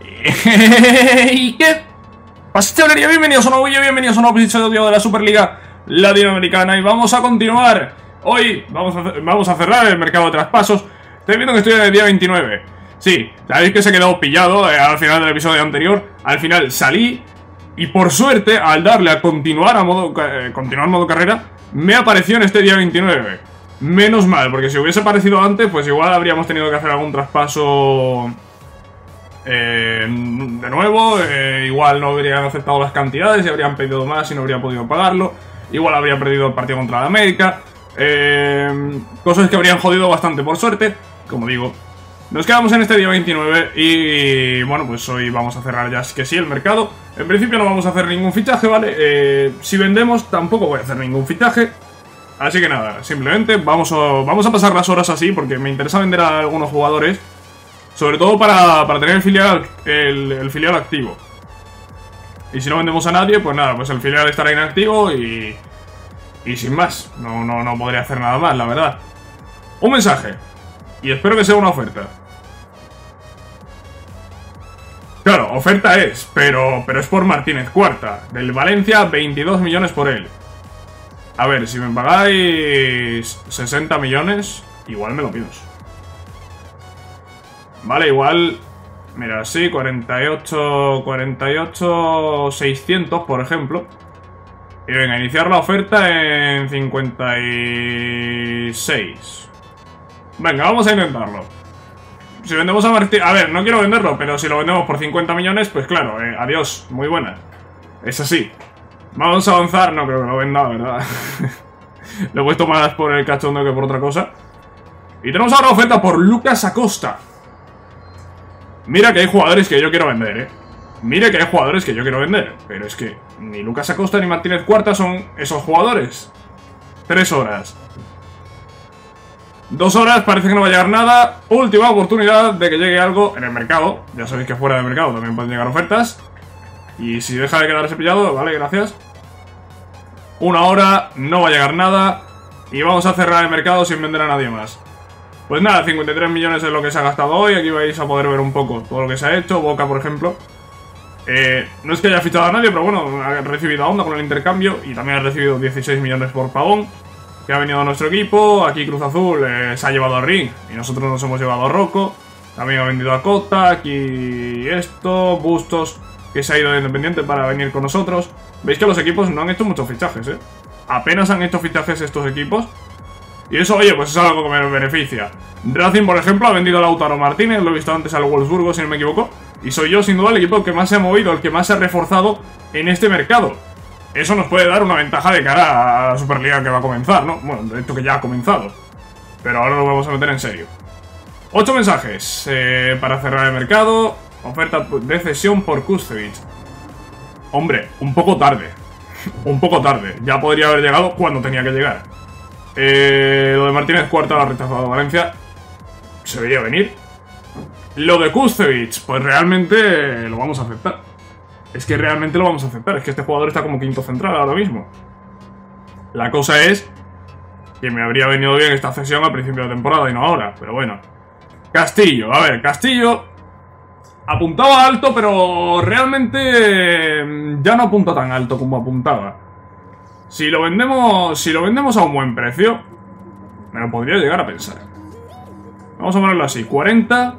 ¿Y qué pasa, chavalería? Bienvenidos a un nuevo vídeo, bienvenidos a un nuevo episodio de la Superliga Latinoamericana. Y vamos a continuar. Hoy vamos a cerrar el mercado de traspasos. Estoy viendo que estoy en el día 29. Sí, sabéis que se quedó pillado al final del episodio anterior. Al final salí y por suerte, al darle a continuar modo carrera, me apareció en este día 29. Menos mal, porque si hubiese aparecido antes, pues igual habríamos tenido que hacer algún traspaso de nuevo. Igual no habrían aceptado las cantidades y habrían pedido más y no habría podido pagarlo. Igual habría perdido el partido contra la América. Cosas que habrían jodido bastante. Por suerte, como digo, nos quedamos en este día 29 y bueno, pues hoy vamos a cerrar ya que sí el mercado. En principio no vamos a hacer ningún fichaje, ¿vale? Si vendemos tampoco voy a hacer ningún fichaje. Así que nada, simplemente vamos a pasar las horas así porque me interesa vender a algunos jugadores. Sobre todo para tener el filial activo. Y si no vendemos a nadie, pues nada, pues el filial estará inactivo y sin más. No podría hacer nada más, la verdad. Un mensaje. Y espero que sea una oferta. Claro, oferta es, pero es por Martínez Cuarta. Del Valencia, 22 millones por él. A ver, si me pagáis 60 millones, igual me lo pides. Vale, igual. Mira, sí, 48, 600, por ejemplo. Y venga, iniciar la oferta en 56. Venga, vamos a intentarlo. Si vendemos a Martín... A ver, no quiero venderlo, pero si lo vendemos por 50 millones, pues claro, adiós, muy buena. Es así. Vamos a avanzar, no creo que lo venda, ¿verdad? Lo he puesto más por el cachondo que por otra cosa. Y tenemos ahora oferta por Lucas Acosta. Mira que hay jugadores que yo quiero vender, Mira que hay jugadores que yo quiero vender. Pero es que ni Lucas Acosta ni Martínez Cuarta son esos jugadores. 3 horas. 2 horas, parece que no va a llegar nada. Última oportunidad de que llegue algo en el mercado. Ya sabéis que fuera del mercado también pueden llegar ofertas. Y si deja de quedarse pillado, vale, gracias. 1 hora, no va a llegar nada. Y vamos a cerrar el mercado sin vender a nadie más. Pues nada, 53 millones es lo que se ha gastado hoy. Aquí vais a poder ver un poco todo lo que se ha hecho. Boca, por ejemplo. No es que haya fichado a nadie, pero bueno, ha recibido a Onda con el intercambio. Y también ha recibido 16 millones por Pavón, que ha venido a nuestro equipo. Aquí Cruz Azul se ha llevado a Ring y nosotros nos hemos llevado a Rocco. También ha vendido a Cota. Aquí esto, Bustos, que se ha ido de Independiente para venir con nosotros. Veis que los equipos no han hecho muchos fichajes, Apenas han hecho fichajes estos equipos. Y eso, oye, pues es algo que me beneficia. Racing, por ejemplo, ha vendido a Lautaro Martínez. Lo he visto antes al Wolfsburgo, si no me equivoco. Y soy yo, sin duda, el equipo que más se ha movido, el que más se ha reforzado en este mercado. Eso nos puede dar una ventaja de cara a la Superliga que va a comenzar, ¿no? Bueno, de hecho que ya ha comenzado. Pero ahora lo vamos a meter en serio. 8 mensajes para cerrar el mercado. Oferta de cesión por Kusevich. Hombre, un poco tarde. Un poco tarde. Ya podría haber llegado cuando tenía que llegar. Lo de Martínez Cuarta lo ha rechazado Valencia. Se veía venir. Lo de Kusevich, pues realmente lo vamos a aceptar. Es que realmente lo vamos a aceptar. Es que este jugador está como quinto central ahora mismo. La cosa es que me habría venido bien esta cesión al principio de temporada y no ahora. Pero bueno. Castillo. A ver, Castillo apuntaba alto, pero realmente ya no apunta tan alto como apuntaba. Si lo vendemos a un buen precio, me lo podría llegar a pensar. Vamos a ponerlo así, 40,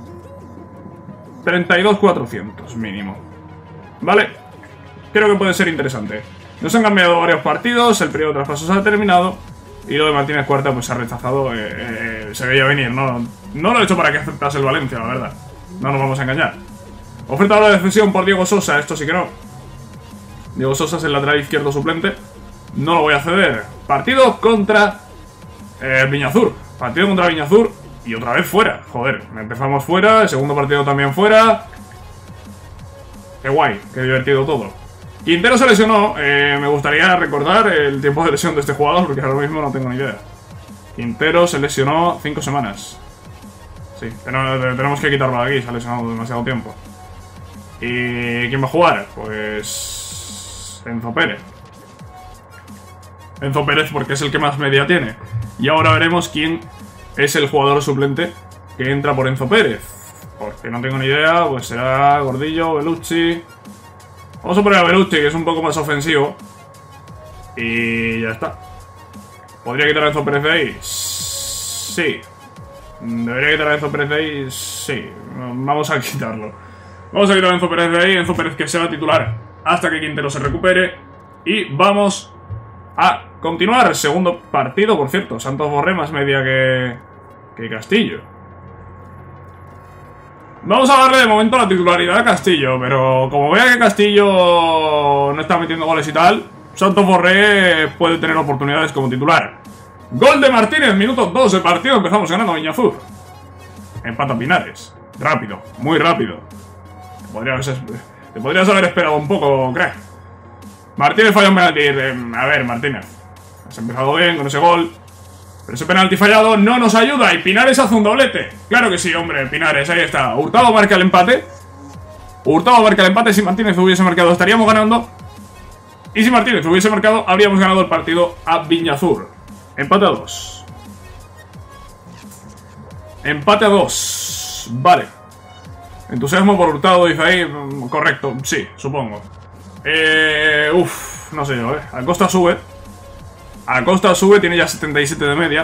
32.400 mínimo. Vale, creo que puede ser interesante. Nos han cambiado varios partidos, el periodo de traspasos ha terminado y lo de Martínez Cuarta pues se ha rechazado. Se veía venir, no lo he hecho para que aceptase el Valencia, la verdad. No nos vamos a engañar. Oferta de cesión por Diego Sosa, esto sí que no. Diego Sosa es el lateral izquierdo suplente. No lo voy a ceder. Partido contra Viñazur. Partido contra Viñazur y otra vez fuera. Joder, empezamos fuera, el segundo partido también fuera. Qué guay, qué divertido todo. Quintero se lesionó. Me gustaría recordar el tiempo de lesión de este jugador porque ahora mismo no tengo ni idea. Quintero se lesionó 5 semanas. Sí, tenemos que quitarlo de aquí, se ha lesionado demasiado tiempo. ¿Y quién va a jugar? Pues Enzo Pérez. Enzo Pérez porque es el que más media tiene. Y ahora veremos quién es el jugador suplente que entra por Enzo Pérez. porque no tengo ni idea, pues será Gordillo, Bellucci. Vamos a poner a Bellucci, que es un poco más ofensivo. Y ya está. ¿Podría quitar a Enzo Pérez de ahí? Sí. ¿Debería quitar a Enzo Pérez de ahí? Sí. Vamos a quitarlo. Vamos a quitar a Enzo Pérez de ahí. Enzo Pérez que sea titular hasta que Quintero se recupere. Y vamos a continuar. Segundo partido, por cierto. Santos Borré más media que Castillo. Vamos a darle de momento la titularidad a Castillo. Pero como vea que Castillo no está metiendo goles y tal, Santos Borré puede tener oportunidades como titular. Gol de Martínez, minuto 2 del partido. Empezamos ganando Viñazur. Empata Pinares. Rápido, muy rápido. Te podrías haber esperado un poco, crack. Martínez falla un penalti. A ver, Martínez, has empezado bien con ese gol, pero ese penalti fallado no nos ayuda. Y Pinares hace un doblete. Claro que sí, hombre, Pinares, ahí está. Hurtado marca el empate. Hurtado marca el empate. Si Martínez hubiese marcado, estaríamos ganando. Y si Martínez hubiese marcado, habríamos ganado el partido a Viñazur. Empate a 2. Empate a 2. Vale. Entusiasmo por Hurtado, dice ahí. Correcto, sí, supongo. No sé yo, Acosta sube. Acosta sube, tiene ya 77 de media.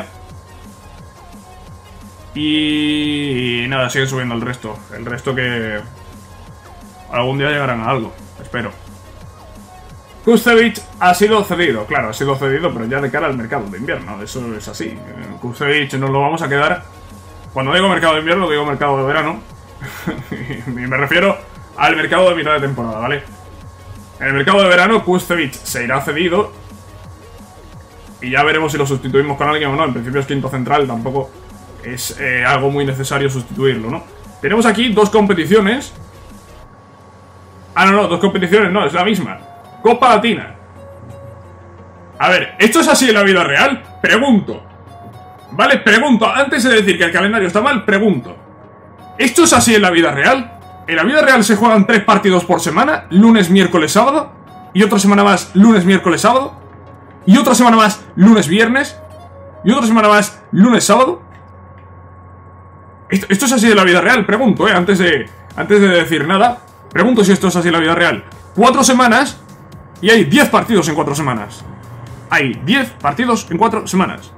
Y nada, sigue subiendo el resto. El resto que algún día llegarán a algo, espero. Kusevich ha sido cedido, claro, ha sido cedido, pero ya de cara al mercado de invierno, eso es así. Kusevich nos lo vamos a quedar. Cuando digo mercado de invierno, digo mercado de verano. Y me refiero al mercado de mitad de temporada, ¿vale? En el mercado de verano, Kusevich se irá cedido. Y ya veremos si lo sustituimos con alguien o no. En principio es quinto central, tampoco es algo muy necesario sustituirlo, ¿no? Tenemos aquí dos competiciones. Ah, no, dos competiciones, no, es la misma. Copa Latina. A ver, ¿esto es así en la vida real? Pregunto. Vale, pregunto. Antes de decir que el calendario está mal, pregunto. ¿Esto es así en la vida real? En la vida real se juegan 3 partidos por semana, lunes, miércoles, sábado. Y otra semana más, lunes, miércoles, sábado. Y otra semana más, lunes, viernes. Y otra semana más, lunes, sábado. ¿Esto es así en la vida real? Pregunto, antes de decir nada. Pregunto si esto es así en la vida real. 4 semanas y hay 10 partidos en 4 semanas. Hay 10 partidos en 4 semanas.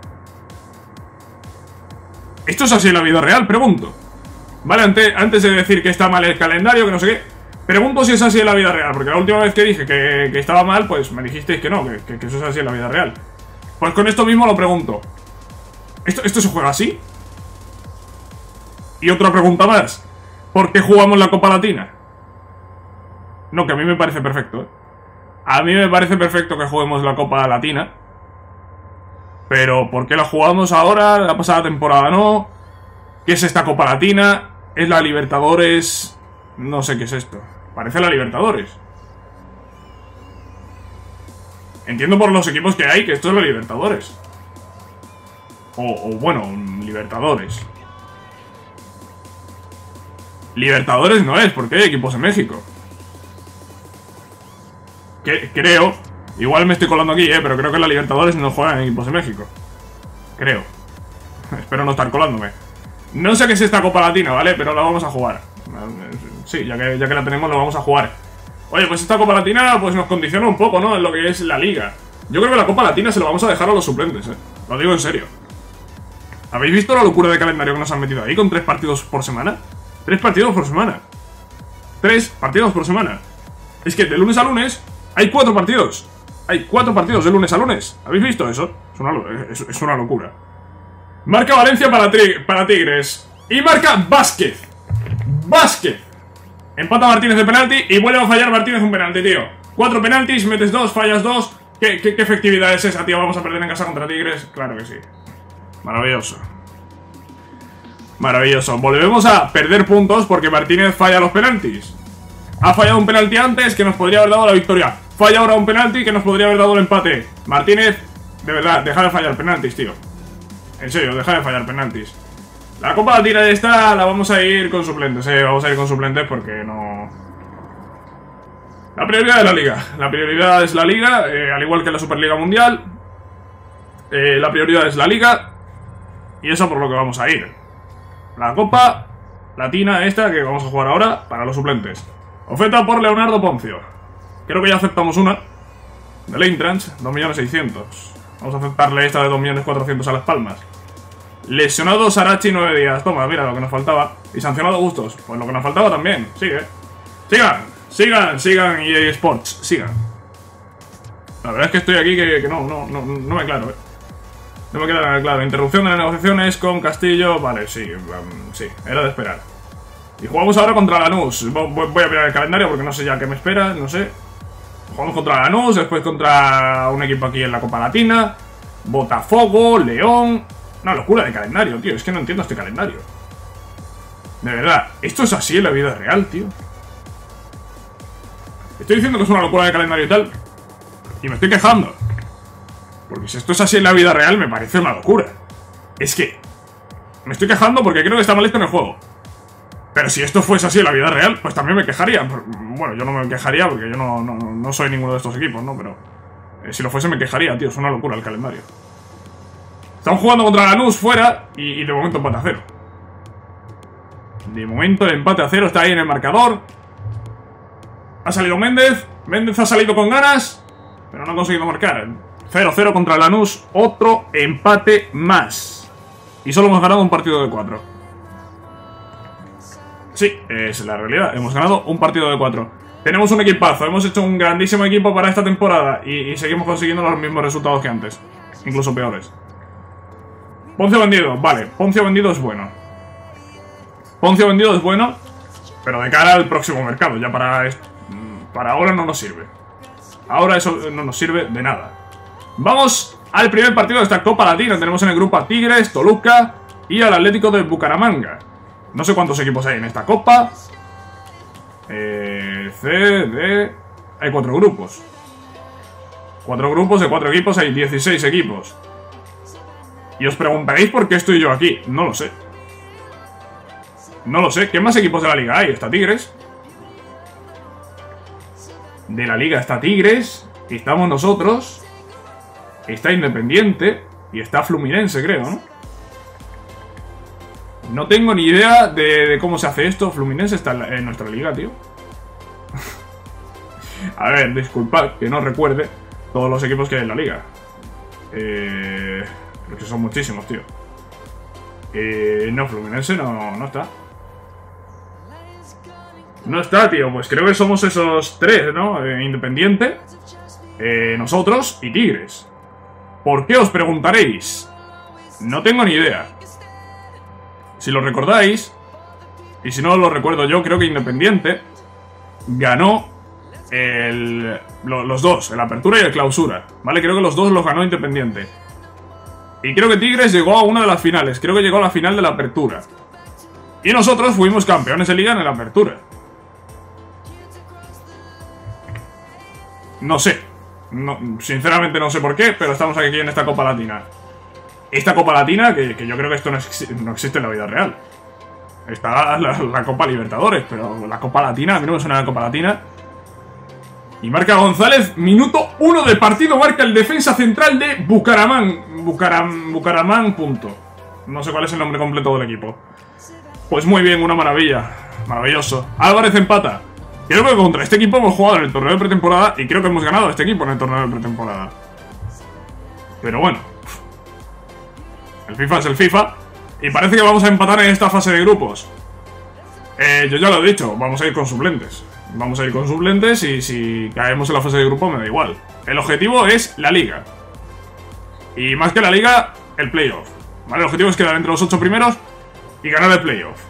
¿Esto es así en la vida real? Pregunto. Vale, antes de decir que está mal el calendario, que no sé qué, pregunto si es así en la vida real. Porque la última vez que dije que estaba mal, pues me dijisteis que no, que eso es así en la vida real. Pues con esto mismo lo pregunto. ¿Esto se juega así? Y otra pregunta más. ¿Por qué jugamos la Copa Latina? No, que a mí me parece perfecto, A mí me parece perfecto que juguemos la Copa Latina. Pero ¿por qué la jugamos ahora? La pasada temporada no. ¿Qué es esta Copa Latina? ¿Es la Libertadores? No sé qué es esto. Parece la Libertadores. Entiendo por los equipos que hay que esto es la Libertadores. O bueno, Libertadores. Libertadores no es, porque hay equipos en México. Creo, igual me estoy colando aquí, pero creo que la Libertadores no juegan en equipos de México. Creo. Espero no estar colándome. No sé qué es esta Copa Latina, ¿vale? Pero la vamos a jugar. Sí, ya que la tenemos, la vamos a jugar. Oye, pues esta Copa Latina pues nos condiciona un poco, ¿no? En lo que es la Liga. Yo creo que la Copa Latina se lo vamos a dejar a los suplentes, Lo digo en serio. ¿Habéis visto la locura de calendario que nos han metido ahí con 3 partidos por semana? 3 partidos por semana. 3 partidos por semana. Es que de lunes a lunes hay 4 partidos. Hay 4 partidos de lunes a lunes. ¿Habéis visto eso? Es una locura. Marca Valencia para Tigres. Y marca Vázquez. Vázquez. Empata Martínez de penalti y vuelve a fallar Martínez un penalti, tío. 4 penaltis, metes 2, fallas 2. ¿Qué efectividad es esa, tío? Vamos a perder en casa contra Tigres. Claro que sí. Maravilloso. Maravilloso. Volvemos a perder puntos porque Martínez falla los penaltis. Ha fallado un penalti antes que nos podría haber dado la victoria. Falla ahora un penalti que nos podría haber dado el empate. Martínez, de verdad, deja de fallar penaltis, tío. En serio, deja de fallar penaltis. La Copa Latina de esta la vamos a ir con suplentes, vamos a ir con suplentes porque no... La prioridad es la Liga. La prioridad es la Liga, al igual que la Superliga Mundial. La prioridad es la Liga. Y eso por lo que vamos a ir. La Copa latina esta que vamos a jugar ahora para los suplentes. Oferta por Leonardo Poncio. Creo que ya aceptamos una. Del Eintracht, 2.600.000. Vamos a aceptarle esta de 2.400.000 a Las Palmas. Lesionado Sarachi 9 días. Toma, mira lo que nos faltaba. Y sancionado Bustos. Pues lo que nos faltaba también. Sigue. Sigan EA Sports. Sigan. La verdad es que estoy aquí que no me aclaro, No me queda nada claro. Interrupción de las negociaciones con Castillo. Vale, sí, sí, era de esperar. Y jugamos ahora contra Lanús. Voy a mirar el calendario porque no sé ya qué me espera, no sé. Jugamos contra Lanús, después contra un equipo aquí en la Copa Latina. Botafogo, León. Una locura de calendario, tío. Es que no entiendo este calendario. De verdad, ¿esto es así en la vida real, tío? Estoy diciendo que es una locura de calendario y tal. Y me estoy quejando. Porque si esto es así en la vida real, me parece una locura. Es que me estoy quejando porque creo que está mal esto en el juego. Pero si esto fuese así en la vida real, pues también me quejaría. Bueno, yo no me quejaría porque yo no soy ninguno de estos equipos, ¿no? Pero si lo fuese me quejaría, tío. Es una locura el calendario. Estamos jugando contra Lanús fuera y de momento empate a 0. De momento el empate a 0 está ahí en el marcador. Ha salido Méndez. Méndez ha salido con ganas, pero no ha conseguido marcar. 0-0 contra Lanús. Otro empate más. Y solo hemos ganado un partido de 4. Sí, es la realidad. Hemos ganado un partido de 4. Tenemos un equipazo. Hemos hecho un grandísimo equipo para esta temporada. Y seguimos consiguiendo los mismos resultados que antes. Incluso peores. Poncio vendido. Vale, Poncio vendido es bueno. Poncio vendido es bueno, pero de cara al próximo mercado. Ya para ahora no nos sirve. Ahora eso no nos sirve de nada. Vamos al primer partido de esta Copa Latina. Tenemos en el grupo a Tigres, Toluca y al Atlético de Bucaramanga. No sé cuántos equipos hay en esta copa. C, D... Hay 4 grupos. 4 grupos de 4 equipos, hay 16 equipos. Y os preguntaréis por qué estoy yo aquí. No lo sé. No lo sé. ¿Qué más equipos de la liga hay? Está Tigres. De la liga está Tigres. Estamos nosotros. Está Independiente. Y está Fluminense, creo, ¿no? No tengo ni idea de cómo se hace esto. Fluminense está en nuestra liga, tío. A ver, disculpad que no recuerde todos los equipos que hay en la liga. Porque son muchísimos, tío. No, Fluminense no está. No está, tío. Pues creo que somos esos 3, ¿no? Independiente, nosotros y Tigres. ¿Por qué os preguntaréis? No tengo ni idea. Si lo recordáis, y si no lo recuerdo yo, creo que Independiente ganó los dos, el Apertura y el Clausura, ¿vale? Creo que los dos los ganó Independiente. Y creo que Tigres llegó a una de las finales. Creo que llegó a la final de la Apertura. Y nosotros fuimos campeones de liga en la Apertura. No sé. Sinceramente no sé por qué, pero estamos aquí en esta Copa Latina. Esta Copa Latina, que yo creo que esto no existe en la vida real. Está la Copa Libertadores, pero la Copa Latina, a mí no me suena la Copa Latina. Y marca González, minuto 1 del partido, marca el defensa central de Bucaramanga, punto. No sé cuál es el nombre completo del equipo. Pues muy bien, una maravilla. Maravilloso. Álvarez empata. Creo que contra este equipo hemos jugado en el torneo de pretemporada y creo que hemos ganado a este equipo en el torneo de pretemporada. Pero bueno. El FIFA es el FIFA. Y parece que vamos a empatar en esta fase de grupos. Yo ya lo he dicho, vamos a ir con suplentes. Vamos a ir con suplentes y si caemos en la fase de grupo me da igual. El objetivo es la liga. Y más que la liga, el playoff. ¿Vale? El objetivo es quedar entre los 8 primeros y ganar el playoff.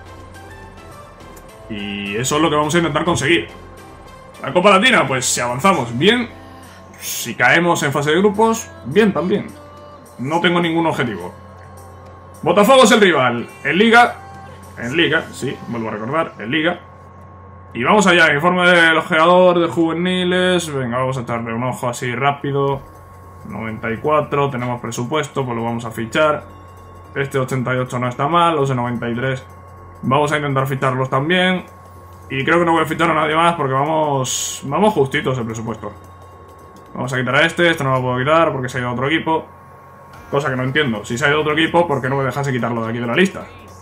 Y eso es lo que vamos a intentar conseguir. La Copa Latina, pues si avanzamos bien. Si caemos en fase de grupos, bien también. No tengo ningún objetivo. Botafogo es el rival. En Liga, sí, vuelvo a recordar, en Liga. Y vamos allá, informe del ojeador de juveniles. Venga, vamos a echarle un ojo así rápido. 94, tenemos presupuesto, pues lo vamos a fichar. Este 88 no está mal, los de 93 vamos a intentar ficharlos también. Y creo que no voy a fichar a nadie más porque vamos justitos de presupuesto. Vamos a quitar a este no lo puedo quitar porque se ha ido a otro equipo. Cosa que no entiendo, si se ha ido a otro equipo, ¿por qué no me dejase quitarlo de aquí de la lista?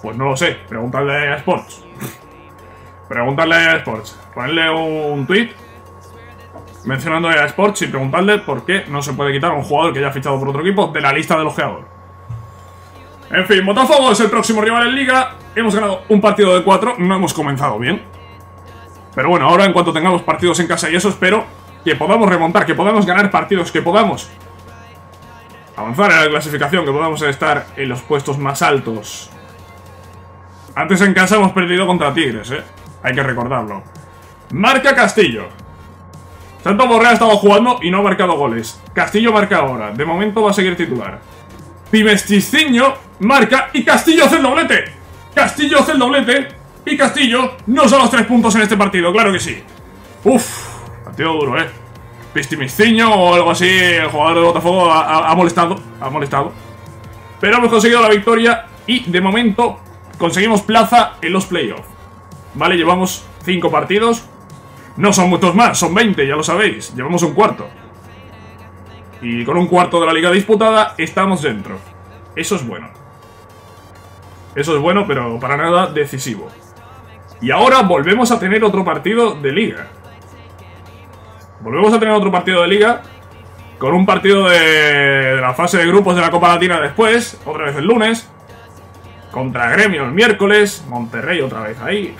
Pues no lo sé, pregúntale a Sports. Pregúntale a Sports. Ponle un tweet mencionando a Sports y preguntarle por qué no se puede quitar a un jugador que ya ha fichado por otro equipo de la lista del ojeador. En fin, Botafogo es el próximo rival en Liga. Hemos ganado un partido de 4, no hemos comenzado bien. Pero bueno, ahora en cuanto tengamos partidos en casa y eso, espero que podamos remontar, que podamos ganar partidos, que podamos avanzar en la clasificación, que podamos estar en los puestos más altos. Antes en casa hemos perdido contra Tigres, hay que recordarlo. Marca Castillo. Santo Borré ha estado jugando y no ha marcado goles. Castillo marca ahora, de momento va a seguir titular. Pimestisciño marca y Castillo hace el doblete. Castillo hace el doblete y Castillo nos da los 3 puntos en este partido, claro que sí. Uf, partido duro, Pimestisciño o algo así, el jugador de Botafogo ha molestado. Pero hemos conseguido la victoria y de momento conseguimos plaza en los playoffs. Vale, llevamos 5 partidos. No son muchos más, son 20, ya lo sabéis. Llevamos un cuarto. Y con un cuarto de la liga disputada estamos dentro. Eso es bueno. Eso es bueno, pero para nada decisivo. Y ahora volvemos a tener otro partido de liga. Volvemos a tener otro partido de liga. Con un partido de la fase de grupos de la Copa Latina después. Otra vez el lunes. Contra Gremio el miércoles. Monterrey otra vez ahí.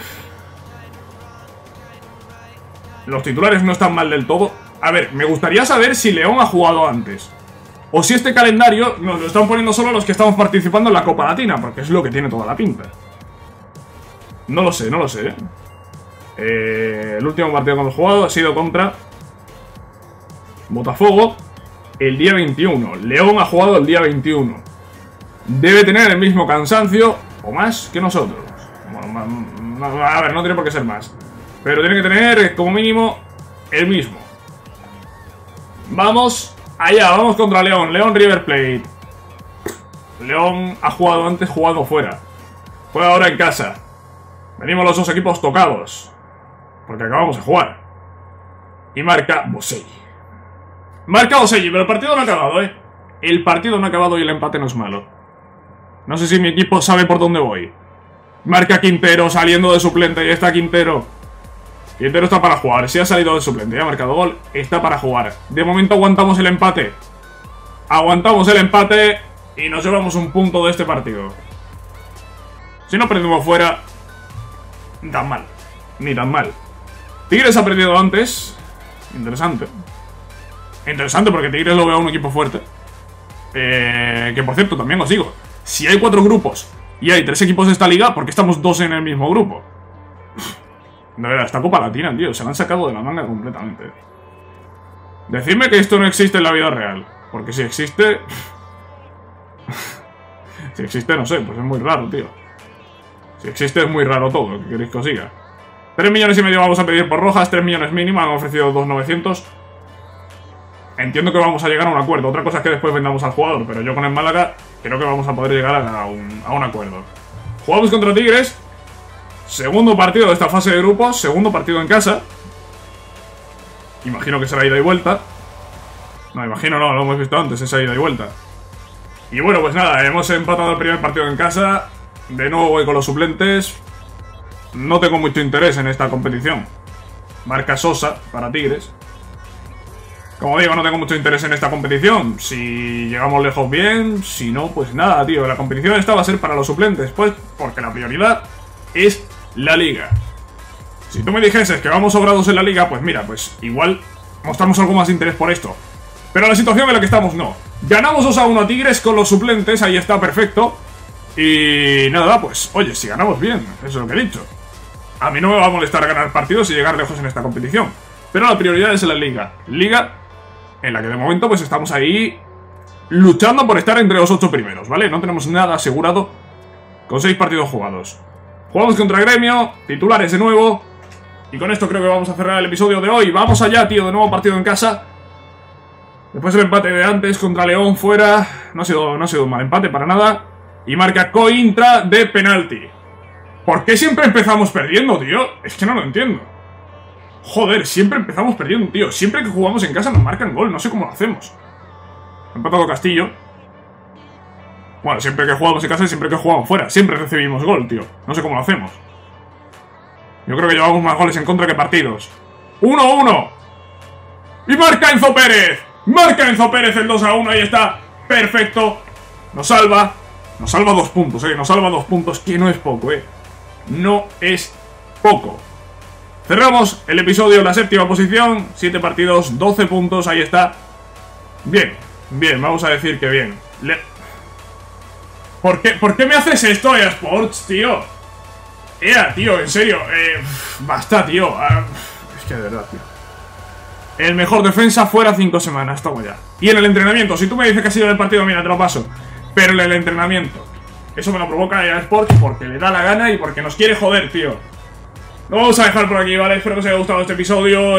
Los titulares no están mal del todo. A ver, me gustaría saber si León ha jugado antes. O si este calendario nos lo están poniendo solo los que estamos participando en la Copa Latina, porque es lo que tiene toda la pinta. No lo sé, no lo sé. El último partido que hemos jugado ha sido contra Botafogo el día 21. León ha jugado el día 21. Debe tener el mismo cansancio o más que nosotros. Bueno, a ver, no tiene por qué ser más. Pero tiene que tener como mínimo el mismo. Vamos allá, vamos contra León. León River Plate. León ha jugado antes jugando fuera. Juega ahora en casa. Venimos los dos equipos tocados, porque acabamos de jugar. Y marca Boselli. Marca Boselli, pero el partido no ha acabado, El partido no ha acabado y el empate no es malo. No sé si mi equipo sabe por dónde voy. Marca Quintero saliendo de suplente. Y está Quintero. Quintero está para jugar. Si ha salido de suplente y ha marcado gol, está para jugar. De momento aguantamos el empate. Aguantamos el empate y nos llevamos un punto de este partido. Si no prendemos fuera, tan mal. Ni tan mal. Tigres ha perdido antes. Interesante. Interesante porque Tigres lo veo un equipo fuerte. Que por cierto, también os digo, si hay 4 grupos y hay 3 equipos de esta liga, ¿por qué estamos 2 en el mismo grupo? De verdad, esta Copa Latina, tío, se la han sacado de la manga completamente. Decidme que esto no existe en la vida real. Porque si existe... si existe, no sé, pues es muy raro, tío. Si existe es muy raro todo, ¿qué queréis que os diga? 3,5 millones vamos a pedir por Rojas, 3 millones mínima, han ofrecido 2,900. Entiendo que vamos a llegar a un acuerdo. Otra cosa es que después vendamos al jugador, pero yo con el Málaga creo que vamos a poder llegar a un acuerdo. Jugamos contra Tigres. Segundo partido de esta fase de grupos, segundo partido en casa. Imagino que será ida y vuelta. No, imagino no, lo hemos visto antes, esa ida y vuelta. Y bueno, pues nada, hemos empatado el primer partido en casa. De nuevo voy con los suplentes. No tengo mucho interés en esta competición. Marca Sosa para Tigres. Como digo, no tengo mucho interés en esta competición. Si llegamos lejos bien, si no, pues nada, tío. La competición esta va a ser para los suplentes, pues, porque la prioridad es la liga. Si tú me dijeses que vamos sobrados en la liga, pues mira, pues igual mostramos algo más de interés por esto. Pero la situación en la que estamos, no. Ganamos 2-1 a Tigres con los suplentes, ahí está, perfecto. Y nada, pues, oye, si ganamos bien, eso es lo que he dicho. A mí no me va a molestar ganar partidos y llegar lejos en esta competición. Pero la prioridad es la liga. Liga en la que de momento pues estamos ahí luchando por estar entre los 8 primeros, ¿vale? No tenemos nada asegurado con 6 partidos jugados. Jugamos contra Gremio, titulares de nuevo. Y con esto creo que vamos a cerrar el episodio de hoy. Vamos allá, tío, de nuevo partido en casa. Después el empate de antes contra León fuera. No ha sido un mal empate para nada. Y marca Cointra de penalti. ¿Por qué siempre empezamos perdiendo, tío? Es que no lo entiendo. Joder, siempre empezamos perdiendo, tío. Siempre que jugamos en casa nos marcan gol, no sé cómo lo hacemos. Ha empatado Castillo. Bueno, siempre que jugamos en casa y siempre que jugamos fuera. Siempre recibimos gol, tío. No sé cómo lo hacemos. Yo creo que llevamos más goles en contra que partidos. 1-1. Y marca Enzo Pérez. Marca Enzo Pérez el 2-1. Ahí está. Perfecto. Nos salva. Nos salva 2 puntos, Nos salva 2 puntos. Que no es poco, No es poco. Cerramos el episodio en la 7ª posición. 7 partidos, 12 puntos. Ahí está. Bien. Bien, vamos a decir que bien. ¿Por qué me haces esto, eSports, tío? Tío, en serio. Basta, tío. Es que de verdad, tío. El mejor defensa fuera 5 semanas. Toma ya. Y en el entrenamiento, si tú me dices que ha sido en el partido, mira, te lo paso. Pero en el entrenamiento, eso me lo provoca eSports porque le da la gana y porque nos quiere joder, tío. Lo vamos a dejar por aquí, ¿vale? Espero que os haya gustado este episodio.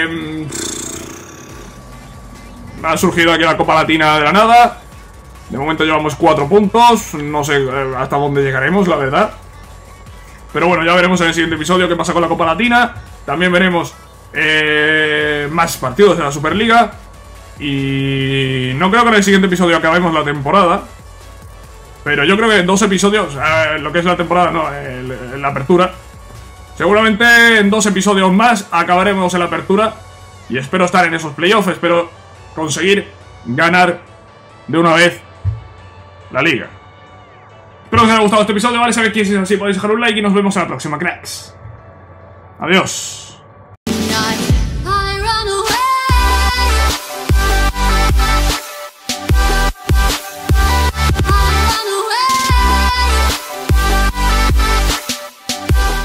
Ha surgido aquí la Copa Latina de la nada. De momento llevamos 4 puntos. No sé hasta dónde llegaremos, la verdad. Pero bueno, ya veremos en el siguiente episodio qué pasa con la Copa Latina. También veremos más partidos de la Superliga. Y no creo que en el siguiente episodio acabemos la temporada. Pero yo creo que en 2 episodios, lo que es la temporada, no, en la apertura. Seguramente en 2 episodios más acabaremos en la apertura. Y espero estar en esos playoffs. Espero conseguir ganar de una vez la liga. Espero que os haya gustado este episodio, ¿vale? Sabéis que si es así podéis dejar un like y nos vemos en la próxima, cracks. Adiós.